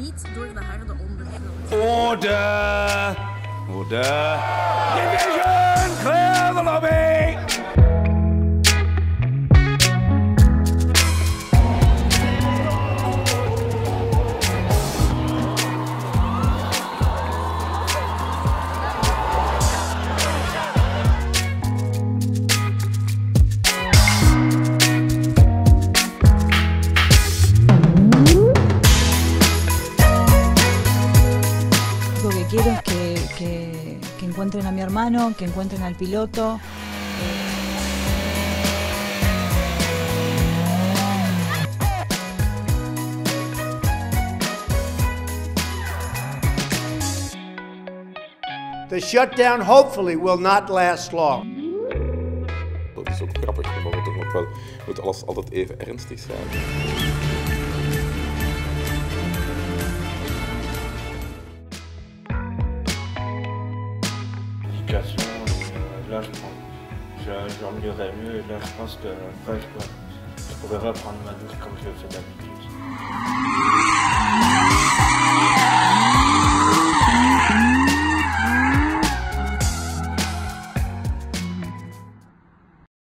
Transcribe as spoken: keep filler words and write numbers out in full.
niet door de harde ondergrond. Orde! Orde! Division! Clear the lobby! Lo que quiero es que, que, que encuentren a mi hermano, que encuentren al piloto. The shutdown hopefully will not last long. Dat is ook grappig, maar het toch nog wel moet alles altijd even ernstig zijn. Là, je, je, j'emmènerais mieux et là, je pense que après, je, je pourrais reprendre ma douche comme je le fais d'habitude.